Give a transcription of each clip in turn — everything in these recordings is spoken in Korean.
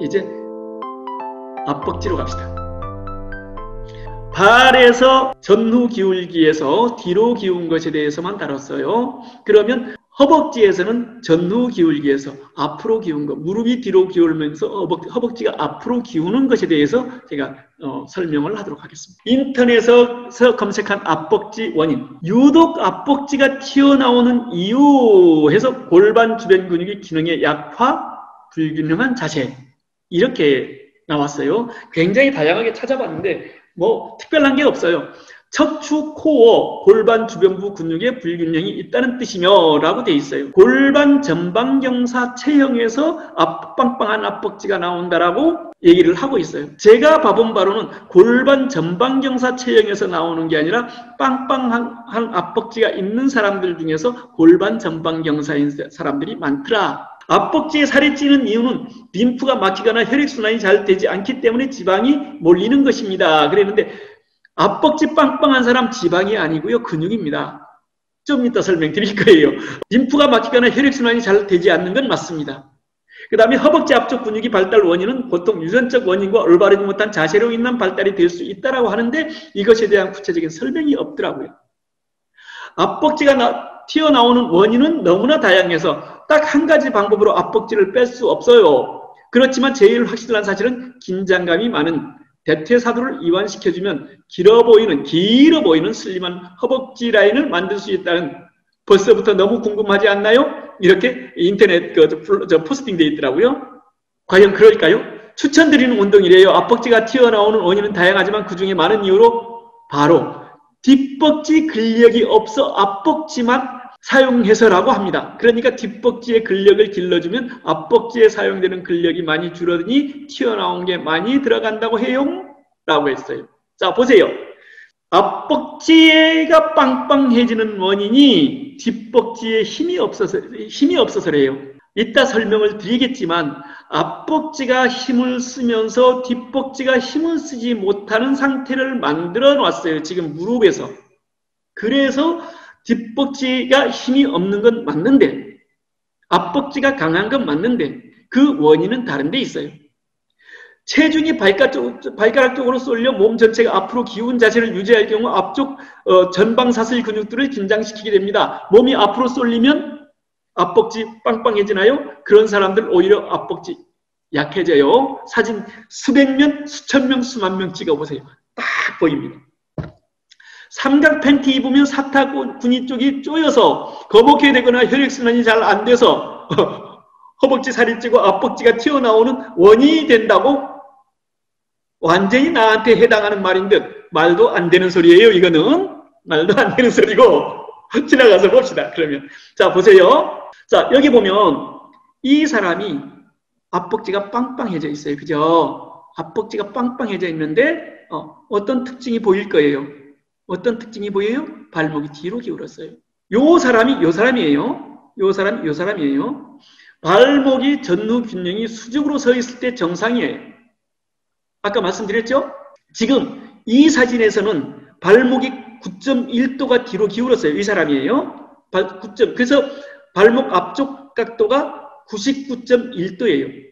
이제 앞벅지로 갑시다. 발에서 전후 기울기에서 뒤로 기운 것에 대해서만 다뤘어요. 그러면 허벅지에서는 전후 기울기에서 앞으로 기운 것, 무릎이 뒤로 기울면서 허벅지가 앞으로 기우는 것에 대해서 제가 설명을 하도록 하겠습니다. 인터넷에서 검색한 앞벅지 원인, 유독 앞벅지가 튀어나오는 이유 해서 골반 주변 근육의 기능의 약화, 불균형한 자세, 이렇게 나왔어요. 굉장히 다양하게 찾아봤는데 뭐 특별한 게 없어요. 척추, 코어, 골반 주변부 근육의 불균형이 있다는 뜻이며 라고 돼 있어요. 골반 전방경사 체형에서 빵빵한 앞벅지가 나온다라고 얘기를 하고 있어요. 제가 봐본 바로는 골반 전방경사 체형에서 나오는 게 아니라 빵빵한 앞벅지가 있는 사람들 중에서 골반 전방경사인 사람들이 많더라. 앞벅지에 살이 찌는 이유는 림프가 막히거나 혈액순환이 잘 되지 않기 때문에 지방이 몰리는 것입니다. 그랬는데 앞벅지 빵빵한 사람 지방이 아니고요. 근육입니다. 좀 이따 설명드릴 거예요. 림프가 막히거나 혈액순환이 잘 되지 않는 건 맞습니다. 그 다음에 허벅지 앞쪽 근육이 발달 원인은 보통 유전적 원인과 올바르지 못한 자세로 인한 발달이 될 수 있다고 하는데 이것에 대한 구체적인 설명이 없더라고요. 앞벅지가 튀어나오는 원인은 너무나 다양해서 딱 한 가지 방법으로 앞벅지를 뺄 수 없어요. 그렇지만 제일 확실한 사실은 긴장감이 많은 대퇴사두를 이완시켜주면 길어 보이는 슬림한 허벅지 라인을 만들 수 있다는, 벌써부터 너무 궁금하지 않나요? 이렇게 인터넷 포스팅 되어 있더라고요. 과연 그럴까요? 추천드리는 운동이래요. 앞벅지가 튀어나오는 원인은 다양하지만 그 중에 많은 이유로 바로 뒷벅지 근력이 없어 앞벅지만 사용해서라고 합니다. 그러니까 뒷벅지의 근력을 길러주면 앞벅지에 사용되는 근력이 많이 줄어드니 튀어나온 게 많이 들어간다고 해요 라고 했어요. 자, 보세요. 앞벅지가 빵빵해지는 원인이 뒷벅지에 힘이 없어서래요. 이따 설명을 드리겠지만 앞벅지가 힘을 쓰면서 뒷벅지가 힘을 쓰지 못하는 상태를 만들어 놨어요. 지금 무릎에서. 그래서 뒷벅지가 힘이 없는 건 맞는데 앞벅지가 강한 건 맞는데 그 원인은 다른 데 있어요. 체중이 발가락 쪽으로 쏠려 몸 전체가 앞으로 기운 자세를 유지할 경우 앞쪽 전방사슬 근육들을 긴장시키게 됩니다. 몸이 앞으로 쏠리면 앞벅지 빵빵해지나요? 그런 사람들 오히려 앞벅지 약해져요. 사진 수백 명, 수천 명, 수만 명 찍어보세요. 딱 보입니다. 삼각 팬티 입으면 사타구니 쪽이 쪼여서 거북해 되거나 혈액순환이 잘 안 돼서 허벅지 살이 찌고 앞벅지가 튀어나오는 원인이 된다고 완전히 나한테 해당하는 말인 듯 말도 안 되는 소리예요. 이거는 말도 안 되는 소리고 지나가서 봅시다. 그러면 자 보세요. 자 여기 보면 이 사람이 앞벅지가 빵빵해져 있어요. 그죠? 앞벅지가 빵빵해져 있는데 어떤 특징이 보일 거예요. 어떤 특징이 보여요? 발목이 뒤로 기울었어요. 요 사람이에요. 요 사람이에요. 발목이 전후 균형이 수직으로 서 있을 때 정상이에요. 아까 말씀드렸죠? 지금 이 사진에서는 발목이 9.1도가 뒤로 기울었어요. 이 사람이에요. 그래서 발목 앞쪽 각도가 99.1도예요.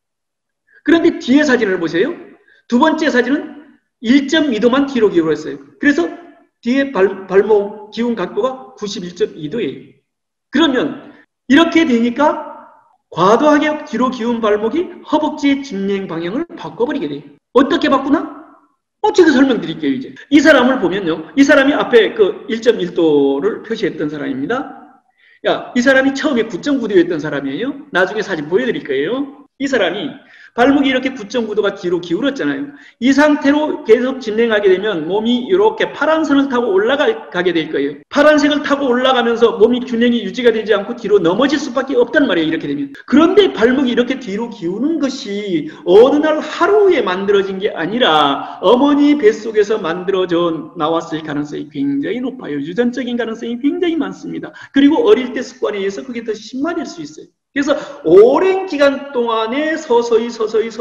그런데 뒤에 사진을 보세요. 두 번째 사진은 1.2도만 뒤로 기울었어요. 그래서 뒤에 발목 기운 각도가 91.2도예요. 그러면 이렇게 되니까 과도하게 뒤로 기운 발목이 허벅지의 진행 방향을 바꿔버리게 돼요. 어떻게 바꾸나? 제가 설명드릴게요. 이제 이 사람을 보면요, 이 사람이 앞에 그 1.1도를 표시했던 사람입니다. 이 사람이 처음에 9.9도였던 사람이에요. 나중에 사진 보여드릴 거예요. 이 사람이 발목이 이렇게 9.9도가 뒤로 기울었잖아요. 이 상태로 계속 진행하게 되면 몸이 이렇게 파란선을 타고 올라가게 될 거예요. 파란색을 타고 올라가면서 몸이 균형이 유지가 되지 않고 뒤로 넘어질 수밖에 없단 말이에요. 이렇게 되면. 그런데 발목이 이렇게 뒤로 기우는 것이 어느 날 하루에 만들어진 게 아니라 어머니 뱃속에서 만들어져 나왔을 가능성이 굉장히 높아요. 유전적인 가능성이 굉장히 많습니다. 그리고 어릴 때 습관에 의해서 그게 더 심화될 수 있어요. 그래서 오랜 기간 동안에 서서히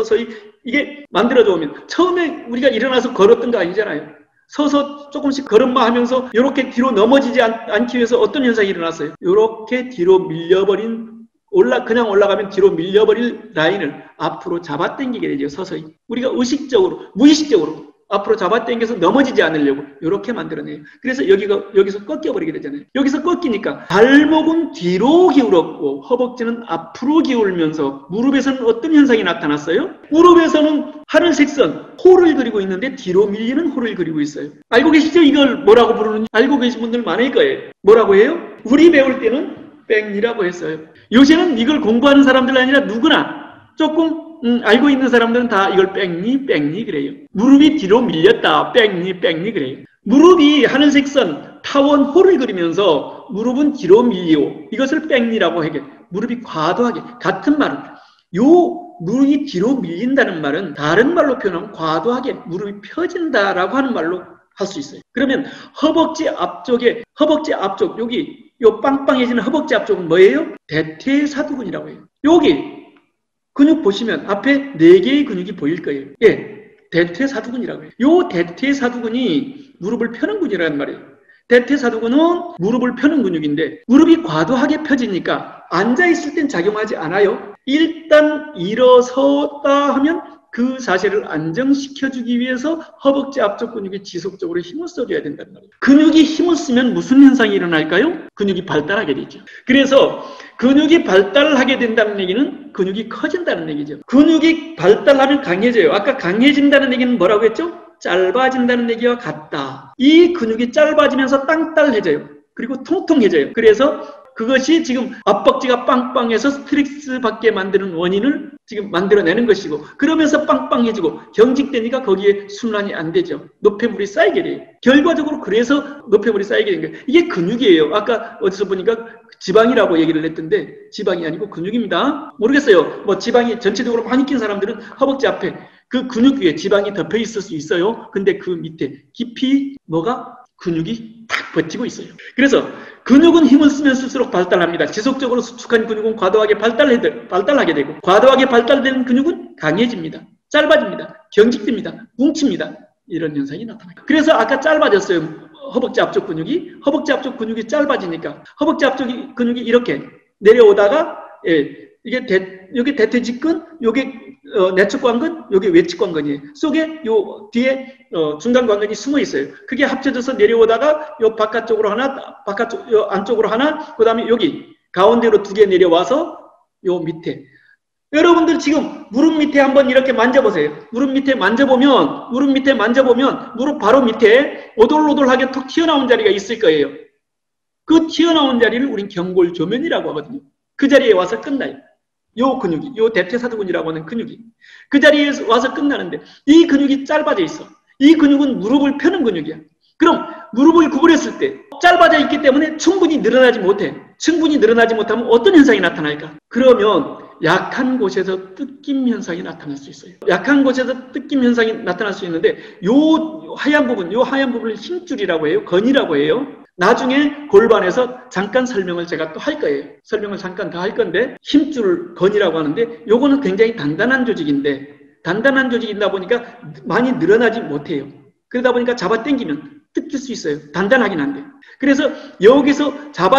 이게 만들어져 오면, 처음에 우리가 일어나서 걸었던 거 아니잖아요. 서서 조금씩 걸음마 하면서 이렇게 뒤로 넘어지지 않기 위해서 어떤 현상이 일어났어요? 이렇게 뒤로 밀려버린 그냥 올라가면 뒤로 밀려버릴 라인을 앞으로 잡아당기게 되죠. 서서히. 우리가 의식적으로, 무의식적으로 앞으로 잡아당겨서 넘어지지 않으려고 이렇게 만들어내요. 그래서 여기서 꺾여버리게 되잖아요. 여기서 꺾이니까 발목은 뒤로 기울었고 허벅지는 앞으로 기울면서 무릎에서는 어떤 현상이 나타났어요? 무릎에서는 하늘색 선, 호를 그리고 있는데 뒤로 밀리는 호를 그리고 있어요. 알고 계시죠? 이걸 뭐라고 부르는지 알고 계신 분들 많을 거예요. 뭐라고 해요? 우리 배울 때는 백리라고 했어요. 요새는 이걸 공부하는 사람들 아니라 누구나 조금 알고 있는 사람들은 다 이걸 백리 그래요. 무릎이 뒤로 밀렸다. 백리 그래요. 무릎이 하늘색 선, 타원, 호를 그리면서 무릎은 뒤로 밀리고 이것을 백리라고 해요. 무릎이 과도하게 같은 말은 무릎이 뒤로 밀린다는 말은 다른 말로 표현하면 과도하게 무릎이 펴진다라고 하는 말로 할 수 있어요. 그러면 허벅지 앞쪽 여기 요 빵빵해지는 허벅지 앞쪽은 뭐예요? 대퇴사두근이라고 해요. 여기 근육 보시면 앞에 4개의 근육이 보일 거예요. 예, 대퇴사두근이라고 해요. 요 대퇴사두근이 무릎을 펴는 근육이라는 말이에요. 대퇴사두근은 무릎을 펴는 근육인데 무릎이 과도하게 펴지니까 앉아있을 땐 작용하지 않아요. 일단 일어섰다 하면 그 자세를 안정시켜주기 위해서 허벅지 앞쪽 근육이 지속적으로 힘을 써줘야 된단 말이에요. 근육이 힘을 쓰면 무슨 현상이 일어날까요? 근육이 발달하게 되죠. 그래서 근육이 발달하게 된다는 얘기는 근육이 커진다는 얘기죠. 근육이 발달하면 강해져요. 아까 강해진다는 얘기는 뭐라고 했죠? 짧아진다는 얘기와 같다. 이 근육이 짧아지면서 땅딸해져요. 그리고 통통해져요. 그래서 그것이 지금 앞벅지가 빵빵해서 스트레스 받게 만드는 원인을 지금 만들어내는 것이고 그러면서 빵빵해지고 경직되니까 거기에 순환이 안 되죠. 노폐물이 쌓이게 돼요. 결과적으로 그래서 노폐물이 쌓이게 된 거예요. 이게 근육이에요. 아까 어디서 보니까 지방이라고 얘기를 했던데 지방이 아니고 근육입니다. 모르겠어요. 뭐 지방이 전체적으로 많이 낀 사람들은 허벅지 앞에 그 근육 위에 지방이 덮여 있을 수 있어요. 근데 그 밑에 깊이 근육이 탁 버티고 있어요. 그래서 근육은 힘을 쓰면 쓸수록 발달합니다. 지속적으로 수축한 근육은 과도하게 발달하게 되고 과도하게 발달되는 근육은 강해집니다. 짧아집니다. 경직됩니다. 뭉칩니다. 이런 현상이 나타나요. 그래서 아까 짧아졌어요. 허벅지 앞쪽 근육이 짧아지니까 허벅지 앞쪽 근육이 이렇게 내려오다가 이게 여기 대퇴직근, 여기 내측관근, 여기 외측관근이에요. 속에 요 뒤에 중간관근이 숨어 있어요. 그게 합쳐져서 내려오다가 요 바깥쪽으로 하나, 요 안쪽으로 하나, 그 다음에 여기 가운데로 2개 내려와서 요 밑에. 여러분들 지금 무릎 밑에 한번 이렇게 만져보세요. 무릎 밑에 만져보면 무릎 바로 밑에 오돌오돌하게 톡 튀어나온 자리가 있을 거예요. 그 튀어나온 자리를 우린 경골조면이라고 하거든요. 그 자리에 와서 끝나요. 요 근육이, 요 대퇴사두근이라고 하는 근육이 그 자리에 와서 끝나는데 이 근육이 짧아져 있어. 이 근육은 무릎을 펴는 근육이야. 그럼 무릎을 구부렸을 때 짧아져 있기 때문에 충분히 늘어나지 못해. 충분히 늘어나지 못하면 어떤 현상이 나타날까? 그러면 약한 곳에서 뜯김 현상이 나타날 수 있어요. 약한 곳에서 뜯김 현상이 나타날 수 있는데 요 하얀 부분을 힘줄이라고 해요. 건이라고 해요. 나중에 골반에서 잠깐 설명을 제가 또 할 거예요. 설명을 잠깐 더 할 건데 힘줄 건이라고 하는데 요거는 굉장히 단단한 조직인데 단단한 조직이다 보니까 많이 늘어나지 못해요. 그러다 보니까 잡아당기면 뜯길 수 있어요. 단단하긴 한데. 그래서 여기서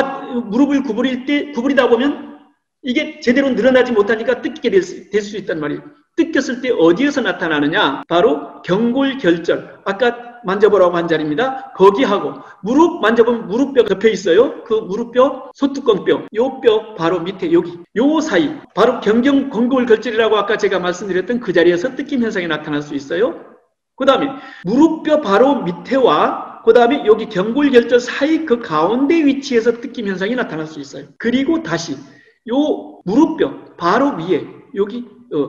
무릎을 구부리다 보면 이게 제대로 늘어나지 못하니까 뜯기게 될 수 있단 말이에요. 뜯겼을 때 어디에서 나타나느냐? 바로 경골결절. 아까 만져보라고 한 자리입니다. 거기하고 무릎 만져보면 무릎뼈 덮여 있어요. 그 무릎뼈, 소뚜껑뼈, 요 뼈 바로 밑에 여기 요 사이 바로 경골결절이라고 아까 제가 말씀드렸던 그 자리에서 뜯김 현상이 나타날 수 있어요. 그 다음에 무릎뼈 바로 밑에와 그 다음에 여기 경골결절 사이 그 가운데 위치에서 뜯김 현상이 나타날 수 있어요. 그리고 다시 요 무릎뼈 바로 위에 여기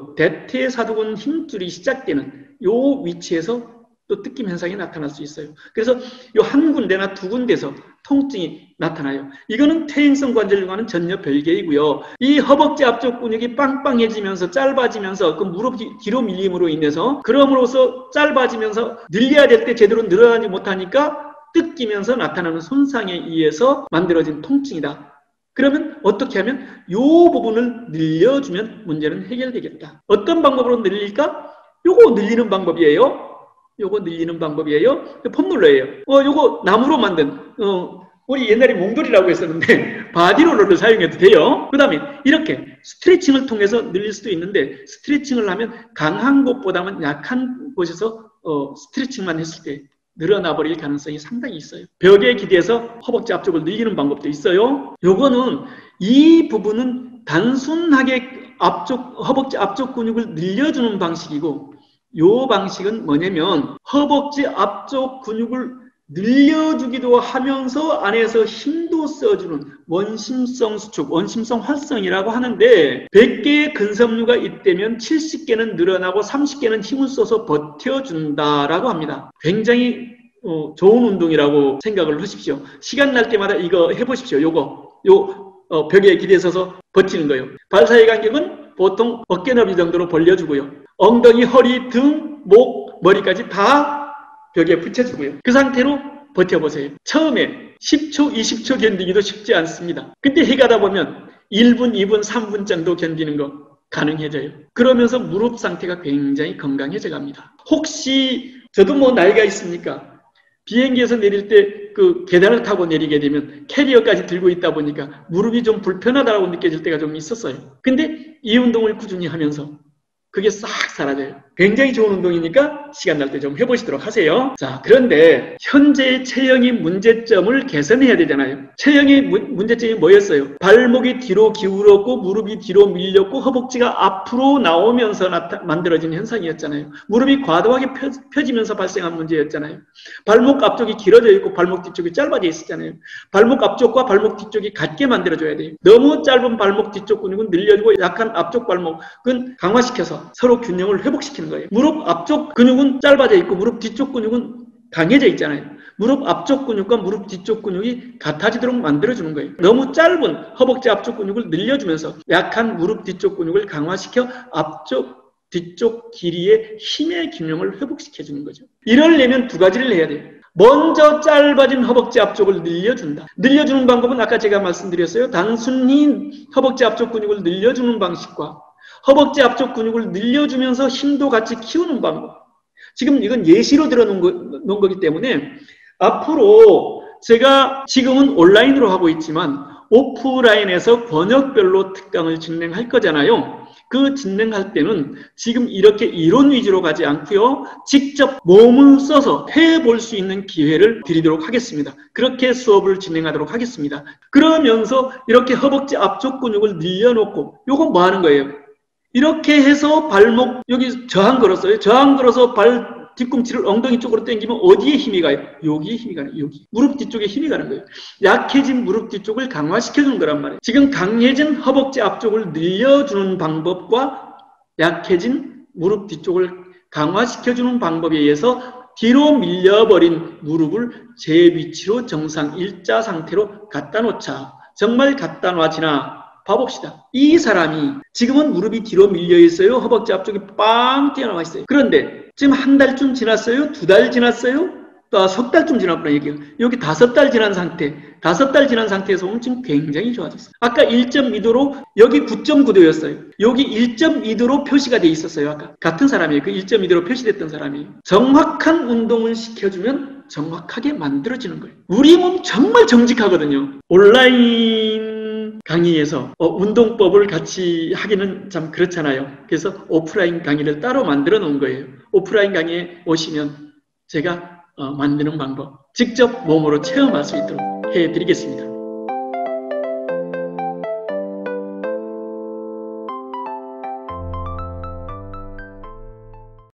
대퇴사두근 힘줄이 시작되는 요 위치에서 또 뜯김 현상이 나타날 수 있어요. 그래서 요 한 군데나 2군데서 통증이 나타나요. 이거는 퇴행성 관절염과는 전혀 별개이고요. 이 허벅지 앞쪽 근육이 빵빵해지면서 짧아지면서 그 무릎이 뒤로 밀림으로 인해서 그럼으로써 짧아지면서 늘려야 될 때 제대로 늘어나지 못하니까 뜯기면서 나타나는 손상에 의해서 만들어진 통증이다. 그러면 어떻게 하면 이 부분을 늘려주면 문제는 해결되겠다. 어떤 방법으로 늘릴까? 요거 늘리는 방법이에요. 폼롤러예요. 요거 나무로 만든 우리 옛날에 몽돌이라고 했었는데 바디롤러를 사용해도 돼요. 그 다음에 이렇게 스트레칭을 통해서 늘릴 수도 있는데 스트레칭을 하면 강한 곳보다는 약한 곳에서 스트레칭만 했을 때 늘어나 버릴 가능성이 상당히 있어요. 벽에 기대서 허벅지 앞쪽을 늘리는 방법도 있어요. 요거는 이 부분은 단순하게 허벅지 앞쪽 근육을 늘려주는 방식이고 요 방식은 뭐냐면 허벅지 앞쪽 근육을 늘려주기도 하면서 안에서 힘도 써주는 원심성 수축, 원심성 활성이라고 하는데 100개의 근섬유가 있다면 70개는 늘어나고 30개는 힘을 써서 버텨준다라고 합니다. 굉장히 좋은 운동이라고 생각을 하십시오. 시간 날 때마다 이거 해보십시오. 벽에 기대서서 버티는 거예요. 발 사이 간격은 보통 어깨 너비 정도로 벌려주고요. 엉덩이, 허리, 등, 목, 머리까지 다 벽에 붙여주고요. 그 상태로 버텨보세요. 처음에 10초, 20초 견디기도 쉽지 않습니다. 근데 해가다 보면 1분, 2분, 3분 정도 견디는 거 가능해져요. 그러면서 무릎 상태가 굉장히 건강해져 갑니다. 혹시 저도 뭐 나이가 있으니까 비행기에서 내릴 때 그 계단을 타고 내리게 되면 캐리어까지 들고 있다 보니까 무릎이 좀 불편하다고 느껴질 때가 좀 있었어요. 근데 이 운동을 꾸준히 하면서 그게 싹 사라져요. 굉장히 좋은 운동이니까 시간 날 때 좀 해보시도록 하세요. 자, 그런데 현재의 체형의 문제점을 개선해야 되잖아요. 체형의 문제점이 뭐였어요? 발목이 뒤로 기울었고 무릎이 뒤로 밀렸고 허벅지가 앞으로 나오면서 만들어진 현상이었잖아요. 무릎이 과도하게 펴지면서 발생한 문제였잖아요. 발목 앞쪽이 길어져 있고 발목 뒤쪽이 짧아져 있었잖아요. 발목 앞쪽과 발목 뒤쪽이 같게 만들어줘야 돼요. 너무 짧은 발목 뒤쪽 근육은 늘려주고 약한 앞쪽 발목은 강화시켜서 서로 균형을 회복시키는 거예요. 무릎 앞쪽 근육은 짧아져 있고 무릎 뒤쪽 근육은 강해져 있잖아요. 무릎 앞쪽 근육과 무릎 뒤쪽 근육이 같아지도록 만들어주는 거예요. 너무 짧은 허벅지 앞쪽 근육을 늘려주면서 약한 무릎 뒤쪽 근육을 강화시켜 앞쪽 뒤쪽 길이의 힘의 균형을 회복시켜주는 거죠. 이러려면 두 가지를 해야 돼요. 먼저 짧아진 허벅지 앞쪽을 늘려준다. 늘려주는 방법은 아까 제가 말씀드렸어요. 단순히 허벅지 앞쪽 근육을 늘려주는 방식과 허벅지 앞쪽 근육을 늘려주면서 힘도 같이 키우는 방법. 지금 이건 예시로 들어놓은 거기 때문에 앞으로 제가 지금은 온라인으로 하고 있지만 오프라인에서 권역별로 특강을 진행할 거잖아요. 그 진행할 때는 지금 이렇게 이론 위주로 가지 않고요. 직접 몸을 써서 해볼 수 있는 기회를 드리도록 하겠습니다. 그렇게 수업을 진행하도록 하겠습니다. 그러면서 이렇게 허벅지 앞쪽 근육을 늘려놓고 요건 뭐 하는 거예요? 이렇게 해서 발목, 여기 저항 걸었어요. 저항 걸어서 발 뒤꿈치를 엉덩이 쪽으로 당기면 어디에 힘이 가요? 여기에 힘이 가요. 여기. 무릎 뒤쪽에 힘이 가는 거예요. 약해진 무릎 뒤쪽을 강화시켜주는 거란 말이에요. 지금 강해진 허벅지 앞쪽을 늘려주는 방법과 약해진 무릎 뒤쪽을 강화시켜주는 방법에 의해서 뒤로 밀려버린 무릎을 제 위치로 정상 일자 상태로 갖다 놓자. 정말 갖다 놔지나? 봐봅시다. 이 사람이 지금은 무릎이 뒤로 밀려 있어요. 허벅지 앞쪽이 빵 튀어나와 있어요. 그런데 지금 한 달쯤 지났어요? 두 달 지났어요? 또 석 달쯤 지났구나 얘기해요. 여기 5달 지난 상태. 5달 지난 상태에서 오면 지금 굉장히 좋아졌어요. 아까 1.2도로 여기 9.9도였어요. 여기 1.2도로 표시가 돼 있었어요. 아까 같은 사람이에요. 그 1.2도로 표시됐던 사람이에요. 정확한 운동을 시켜주면 정확하게 만들어지는 거예요. 우리 몸 정말 정직하거든요. 온라인 강의에서 운동법을 같이 하기는 참 그렇잖아요. 그래서 오프라인 강의를 따로 만들어 놓은 거예요. 오프라인 강의에 오시면 제가 만드는 방법 직접 몸으로 체험할 수 있도록 해드리겠습니다.